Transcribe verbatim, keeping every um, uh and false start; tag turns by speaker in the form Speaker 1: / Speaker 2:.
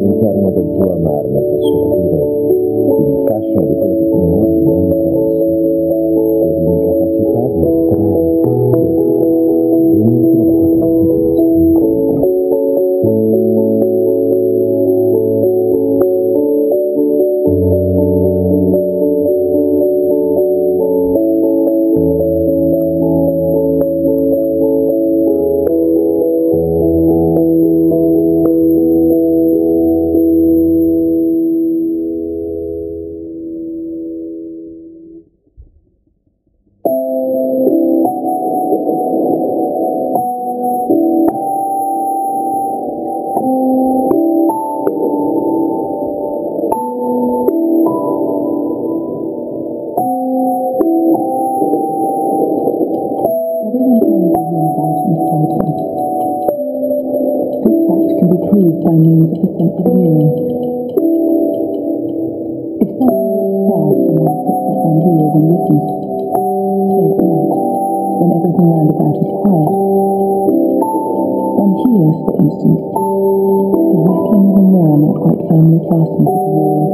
Speaker 1: all'interno del tuo amarmi posso capire il fascino di quello che fino ad oggi non conosco e l'incapacità di entrare dentro, dentro la copertina del nostro incontro.
Speaker 2: By means of the sense of hearing. If someone walks past and one puts up one's ears and listens, say at night, when everything round about is quiet, one hears, for instance, the rattling of a mirror not quite firmly fastened to the wall.